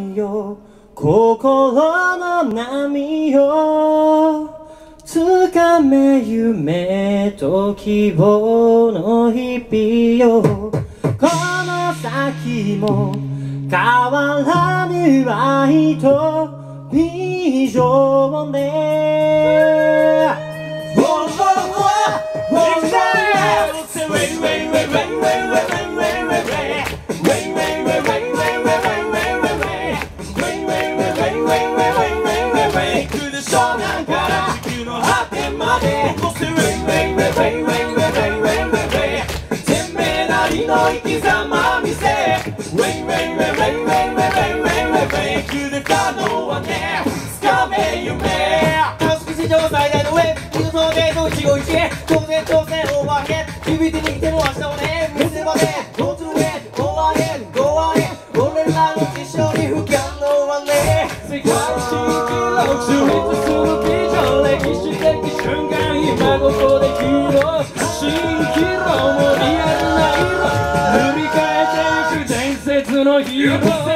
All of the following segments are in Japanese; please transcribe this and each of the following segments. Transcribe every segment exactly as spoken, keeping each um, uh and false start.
みよ心の波よつかめ夢と希望の日々よこの先も変わらぬ愛とビジョンで生き様見せ Way way way way way way way way way 来る可能はねつかめ夢観測史上最大の上二度とゲート一期一会当然当然オーバーヘッド響いて逃げても明日をね見せ場で Go to the way Go ahead Go ahead 俺らの事象に不可能はね世界新記録樹立するビジョン歴史的瞬間今ここで披露新記録もリアルな色塗り替えていく伝説のヒーロー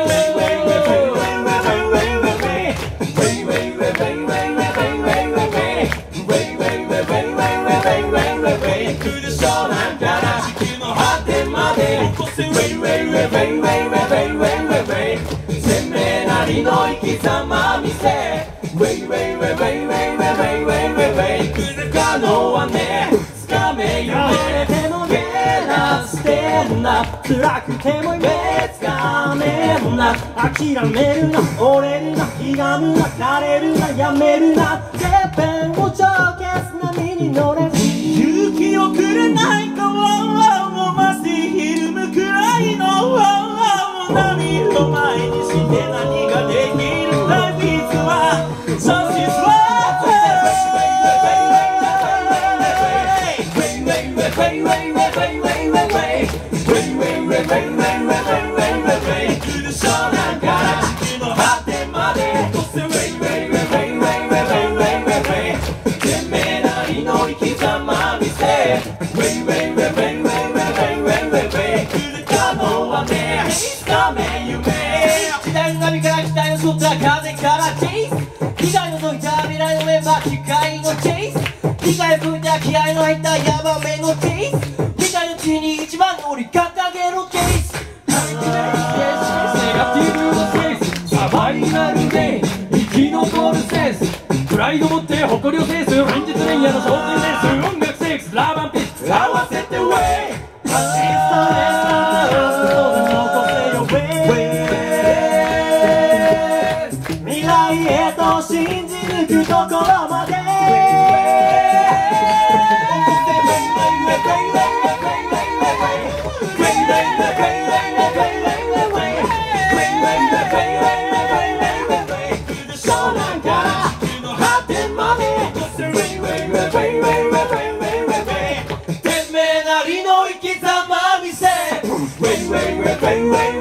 来る湘南から地球の果てまで起こせ Way way way way way way way way way 鮮明なりの生き様見せ Way way way way way way way way way 来る可能はねつかめ夢でもゲラしてんな辛くても夢つかめんな諦めるな折れるなひがむな枯れるなやめるなてっぺんを超消す波に乗れ勇気をくれないかマスティひるむくらいの波を前にして何ができる Life is one Just is one風からチェイス被害の解いた未来のメンバー機械のチェイス被害吹いた気合の入ったヤバめのチェイス被害の地に一番乗り掲げろチェイスネガティブのセンスサバイバルで生き残るセンスプライド持って誇りを制す連日連夜の焦点センス音楽セックスラバンピッチ合わせてウェイアシストレスト残せよウェイ未来へと信じ抜くところまで湘南から地の果てまで天命なりの生き様見せ